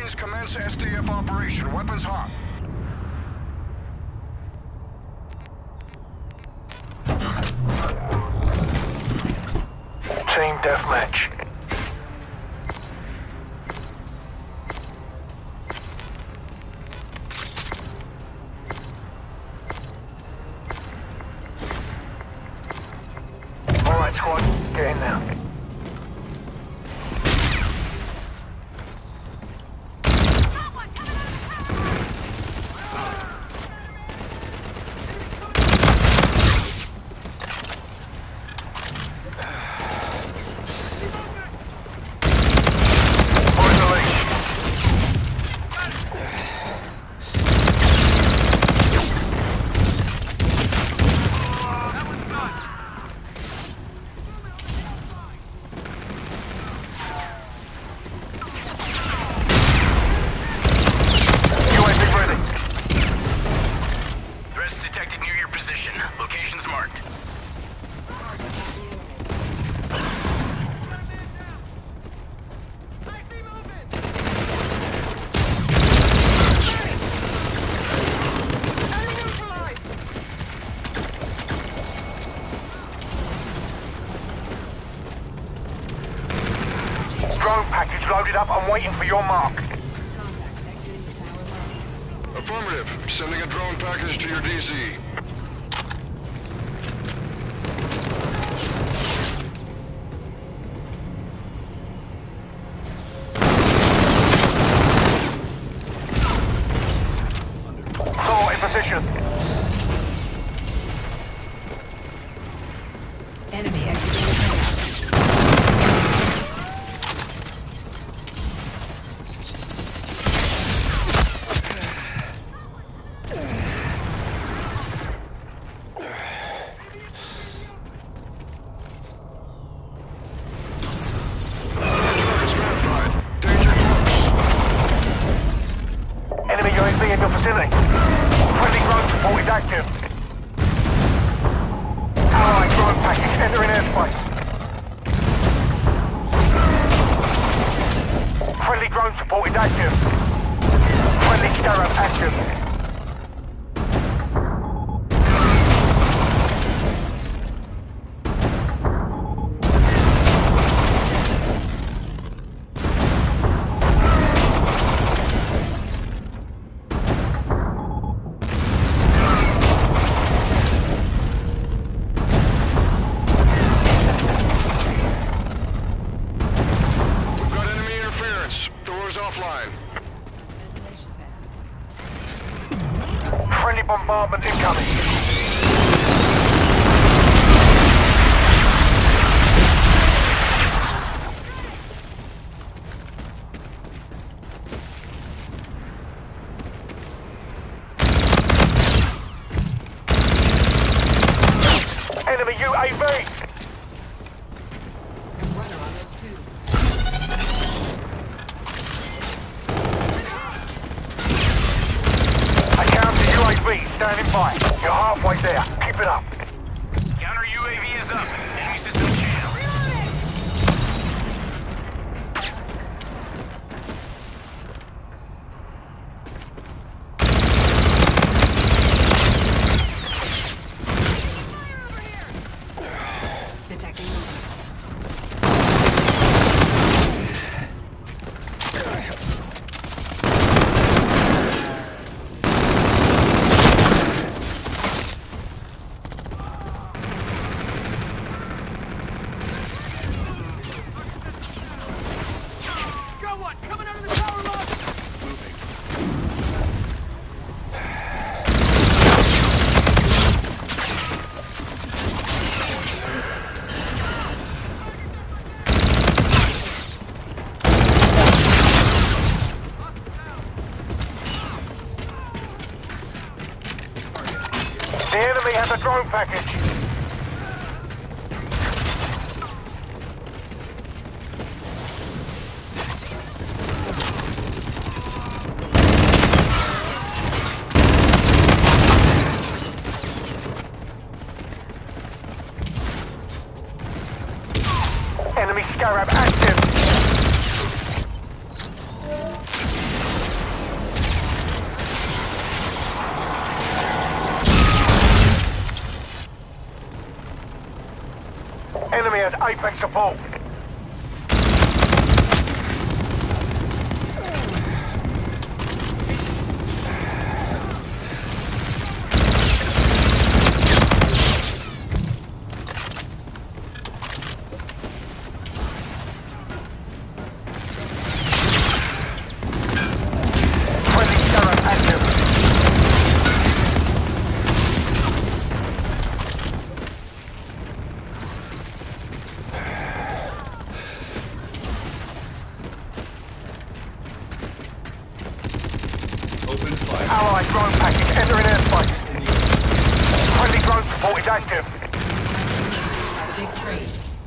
Marines commence SDF operation. Weapons hot. Team deathmatch. Alright, squad, get in there. Drone package loaded up. I'm waiting for your mark. Affirmative. Sending a drone package to your DC. Thor in position. Enemy executed. Enemy UAV in your vicinity. Friendly drone support is active. Allied drone package entering airspace. Friendly drone support is active. Friendly Scarab active. Doors offline. Friendly bombardment incoming. Enemy UAV! Standing by. You're halfway there. Keep it up. Counter UAV is up. Enemy system channel. Detecting. The enemy has a drone package. Enemy Scarab active. Apex support. Friendly Scarab active. Open fire. Allied drone package entering airspace. Friendly drone support is active. Big screen.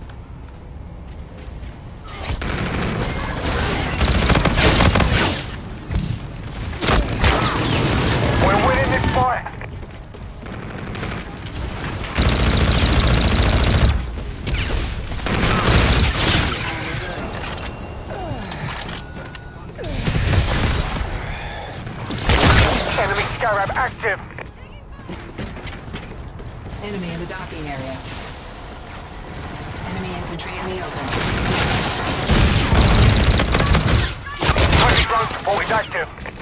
We're winning this fight. Enemy Scarab active. Enemy in the docking area. Enemy infantry in the open. Friendly drone support is active.